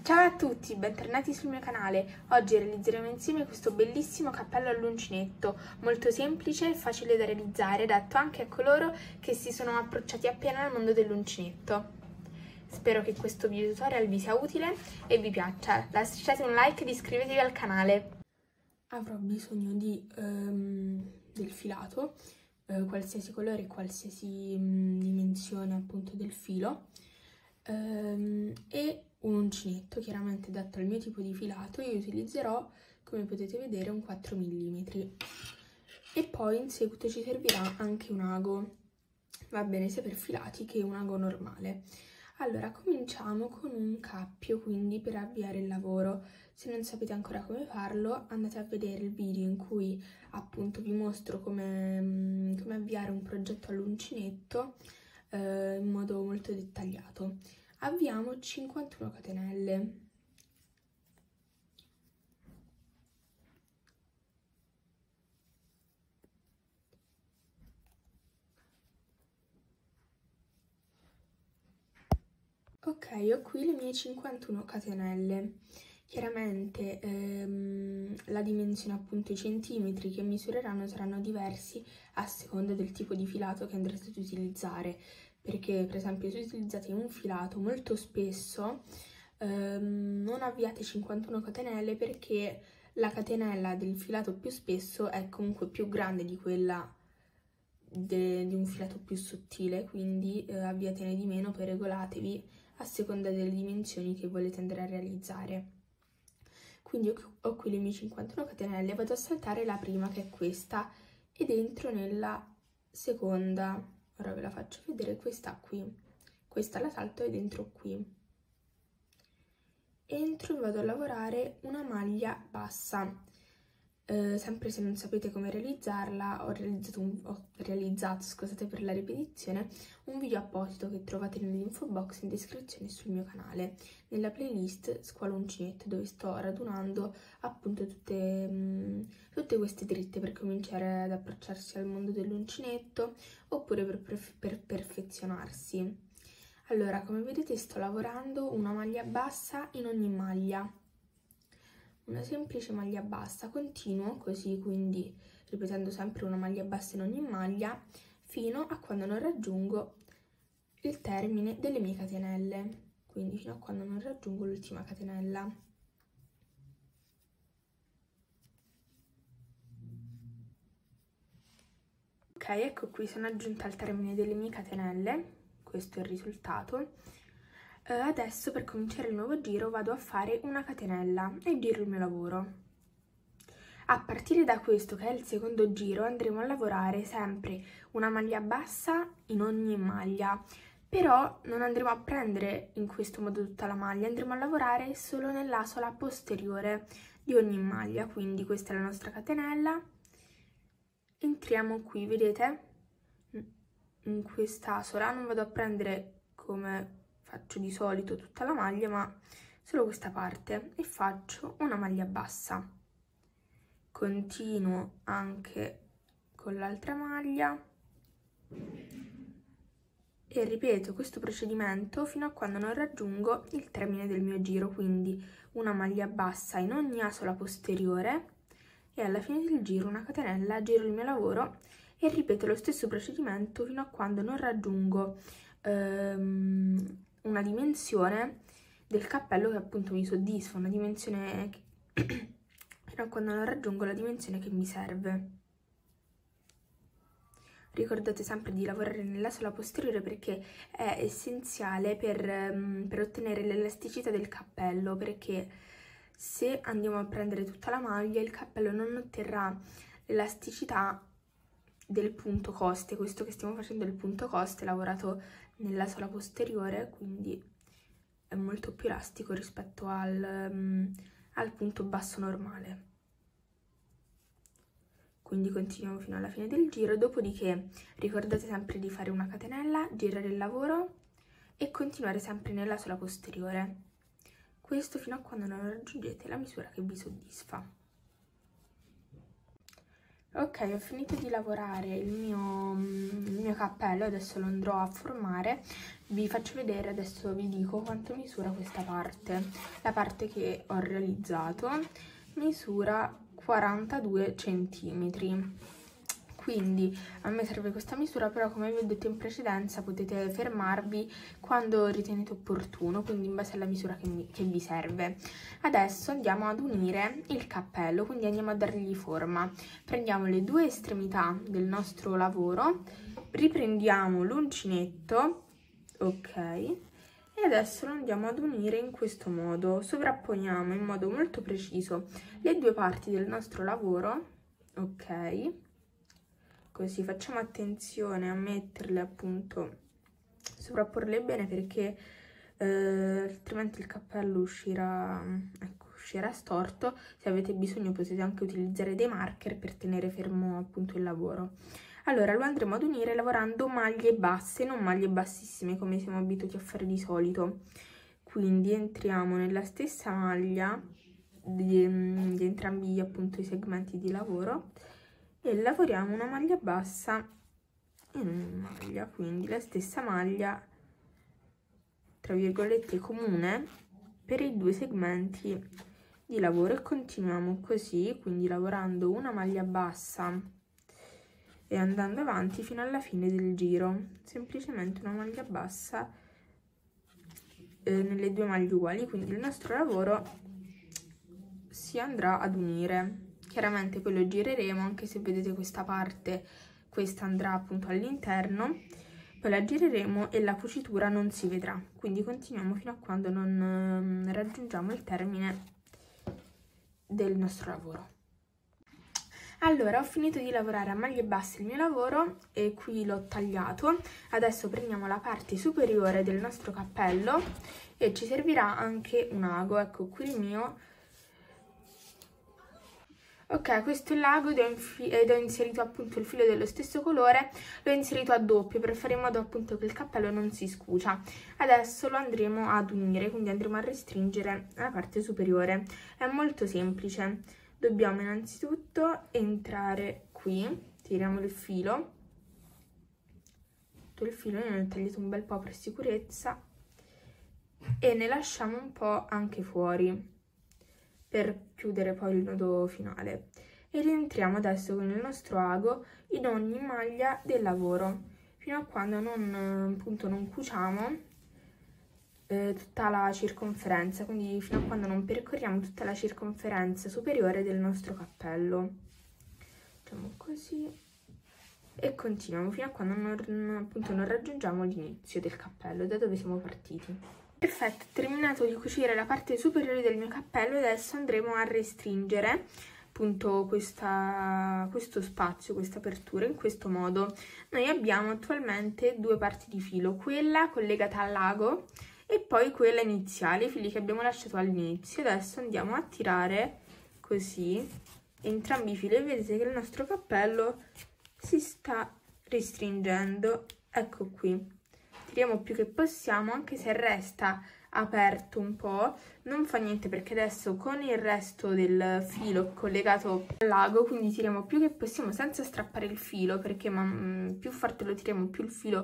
Ciao a tutti, bentornati sul mio canale. Oggi realizzeremo insieme questo bellissimo cappello all'uncinetto, molto semplice e facile da realizzare, adatto anche a coloro che si sono approcciati appena al mondo dell'uncinetto. Spero che questo video tutorial vi sia utile e vi piaccia. Lasciate un like ed iscrivetevi al canale. Avrò bisogno del filato, qualsiasi colore e qualsiasi dimensione appunto del filo, e un uncinetto chiaramente adatto al mio tipo di filato. Io utilizzerò, come potete vedere, un 4 mm e poi in seguito ci servirà anche un ago, va bene sia per filati che un ago normale. Allora cominciamo con un cappio, quindi per avviare il lavoro. Se non sapete ancora come farlo, andate a vedere il video in cui appunto vi mostro come avviare un progetto all'uncinetto in modo molto dettagliato. Avviamo 51 catenelle. Ok, ho qui le mie 51 catenelle. Chiaramente la dimensione, appunto i centimetri che misureranno saranno diversi a seconda del tipo di filato che andrete ad utilizzare, perché per esempio se utilizzate un filato molto spesso non avviate 51 catenelle, perché la catenella del filato più spesso è comunque più grande di quella di un filato più sottile, quindi avviatene di meno, poi regolatevi a seconda delle dimensioni che volete andare a realizzare. Quindi ho qui le mie 51 catenelle, vado a saltare la prima, che è questa, ed entro nella seconda. Ora ve la faccio vedere, questa qui. Questa la salto ed entro qui. Entro e vado a lavorare una maglia bassa. Sempre se non sapete come realizzarla, ho realizzato, scusate per la ripetizione, un video apposito che trovate nell'info box in descrizione sul mio canale, nella playlist Scuola Uncinetto, dove sto radunando appunto tutte queste dritte per cominciare ad approcciarsi al mondo dell'uncinetto, oppure per perfezionarsi. Allora, come vedete sto lavorando una maglia bassa in ogni maglia. Una semplice maglia bassa, continuo così, quindi ripetendo sempre una maglia bassa in ogni maglia fino a quando non raggiungo il termine delle mie catenelle, quindi fino a quando non raggiungo l'ultima catenella. Ok, ecco qui, sono giunta al termine delle mie catenelle, questo è il risultato. Adesso per cominciare il nuovo giro vado a fare una catenella e giro il mio lavoro. A partire da questo, che è il secondo giro, andremo a lavorare sempre una maglia bassa in ogni maglia, però non andremo a prendere in questo modo tutta la maglia, andremo a lavorare solo nell'asola posteriore di ogni maglia. Quindi questa è la nostra catenella, entriamo qui, vedete, in quest'asola, non vado a prendere come faccio di solito tutta la maglia, ma solo questa parte, e faccio una maglia bassa. Continuo anche con l'altra maglia e ripeto questo procedimento fino a quando non raggiungo il termine del mio giro, quindi una maglia bassa in ogni asola posteriore e alla fine del giro una catenella, giro il mio lavoro e ripeto lo stesso procedimento fino a quando non raggiungo una dimensione del cappello che appunto mi soddisfa, una dimensione fino a quando non raggiungo la dimensione che mi serve. Ricordate sempre di lavorare nell'asola posteriore, perché è essenziale per ottenere l'elasticità del cappello, perché se andiamo a prendere tutta la maglia il cappello non otterrà l'elasticità del punto coste. Questo che stiamo facendo è il punto coste lavorato nell'asola posteriore, quindi è molto più elastico rispetto al punto basso normale. Quindi continuiamo fino alla fine del giro, dopodiché ricordate sempre di fare una catenella, girare il lavoro e continuare sempre nell'asola posteriore. Questo fino a quando non raggiungete la misura che vi soddisfa. Ok, ho finito di lavorare il mio cappello, adesso lo andrò a formare. Vi faccio vedere, adesso vi dico quanto misura questa parte. La parte che ho realizzato misura 42 centimetri. Quindi a me serve questa misura, però come vi ho detto in precedenza potete fermarvi quando ritenete opportuno, quindi in base alla misura che vi serve. Adesso andiamo ad unire il cappello, quindi andiamo a dargli forma. Prendiamo le due estremità del nostro lavoro, riprendiamo l'uncinetto, ok, e adesso lo andiamo ad unire in questo modo. Sovrapponiamo in modo molto preciso le due parti del nostro lavoro, ok. Così facciamo attenzione a metterle, appunto, sovrapporle bene, perché altrimenti il cappello uscirà, ecco, uscirà storto. Se avete bisogno potete anche utilizzare dei marker per tenere fermo, appunto, il lavoro. Allora lo andremo ad unire lavorando maglie basse, non maglie bassissime come siamo abituati a fare di solito. Quindi entriamo nella stessa maglia di entrambi, appunto, i segmenti di lavoro e lavoriamo una maglia bassa in una maglia, quindi la stessa maglia tra virgolette comune per i due segmenti di lavoro, e continuiamo così, quindi lavorando una maglia bassa e andando avanti fino alla fine del giro, semplicemente una maglia bassa nelle due maglie uguali. Quindi il nostro lavoro si andrà ad unire. Chiaramente poi lo gireremo, anche se vedete questa parte, questa andrà appunto all'interno, poi la gireremo e la cucitura non si vedrà. Quindi continuiamo fino a quando non raggiungiamo il termine del nostro lavoro. Allora, ho finito di lavorare a maglie basse il mio lavoro e qui l'ho tagliato. Adesso prendiamo la parte superiore del nostro cappello e ci servirà anche un ago. Ecco qui il mio. Ok, questo è l'ago ed ho inserito appunto il filo dello stesso colore, l'ho inserito a doppio per fare in modo appunto che il cappello non si scucia. Adesso lo andremo ad unire, quindi andremo a restringere la parte superiore. È molto semplice, dobbiamo innanzitutto entrare qui, tiriamo il filo, tutto il filo, ne ho tagliato un bel po' per sicurezza, e ne lasciamo un po' anche fuori per chiudere poi il nodo finale, e rientriamo adesso con il nostro ago in ogni maglia del lavoro fino a quando appunto non cuciamo tutta la circonferenza, quindi fino a quando non percorriamo tutta la circonferenza superiore del nostro cappello. Facciamo così e continuiamo fino a quando appunto non raggiungiamo l'inizio del cappello, da dove siamo partiti. Perfetto, ho terminato di cucire la parte superiore del mio cappello, adesso andremo a restringere appunto questo spazio, questa apertura, in questo modo. Noi abbiamo attualmente due parti di filo, quella collegata all'ago e poi quella iniziale, i fili che abbiamo lasciato all'inizio. Adesso andiamo a tirare così entrambi i fili e vedete che il nostro cappello si sta restringendo. Ecco qui. Tiriamo più che possiamo, anche se resta aperto un po', non fa niente, perché adesso con il resto del filo collegato all'ago, quindi tiriamo più che possiamo senza strappare il filo, perché più forte lo tiriamo più il filo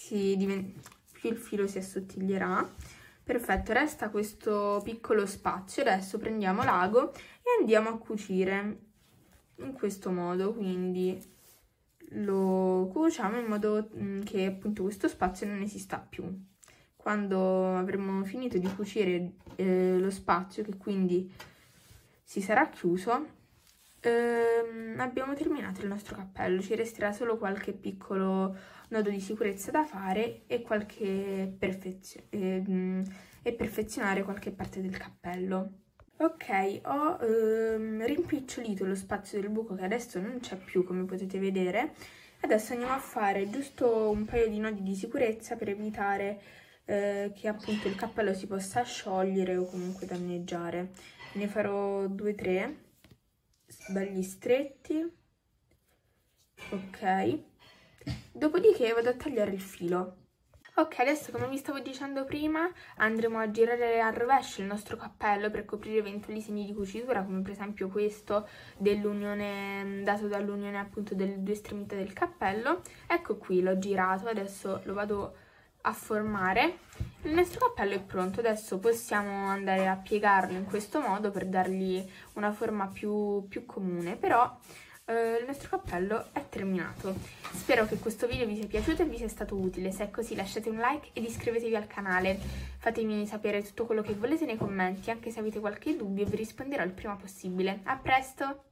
si assottiglierà. Perfetto, resta questo piccolo spazio. Adesso prendiamo l'ago e andiamo a cucire in questo modo, quindi lo cuociamo in modo che appunto questo spazio non esista più. Quando avremo finito di cucire lo spazio, che quindi si sarà chiuso, abbiamo terminato il nostro cappello. Ci resterà solo qualche piccolo nodo di sicurezza da fare e perfezionare qualche parte del cappello. Ok, ho rimpicciolito lo spazio del buco, che adesso non c'è più, come potete vedere. Adesso andiamo a fare giusto un paio di nodi di sicurezza per evitare che appunto il cappello si possa sciogliere o comunque danneggiare. Ne farò 2-3 belli stretti. Ok, dopodiché vado a tagliare il filo. Ok, adesso come vi stavo dicendo prima andremo a girare al rovescio il nostro cappello per coprire eventuali segni di cucitura, come per esempio questo dell'unione, dato dall'unione appunto delle due estremità del cappello. Ecco qui, l'ho girato, adesso lo vado a formare. Il nostro cappello è pronto, adesso possiamo andare a piegarlo in questo modo per dargli una forma più comune, però il nostro cappello è terminato. Spero che questo video vi sia piaciuto e vi sia stato utile. Se è così lasciate un like ed iscrivetevi al canale. Fatemi sapere tutto quello che volete nei commenti, anche se avete qualche dubbio, vi risponderò il prima possibile. A presto!